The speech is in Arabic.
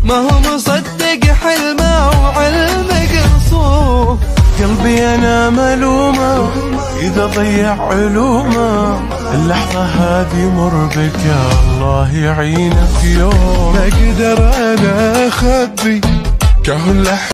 ما هو مصدق حلمه وعلمه قصور. قلبي انا ملومه اذا ضيع علومه، اللحظة هذه مر بك الله يعينك يوم. ما اقدر انا اخبي كهو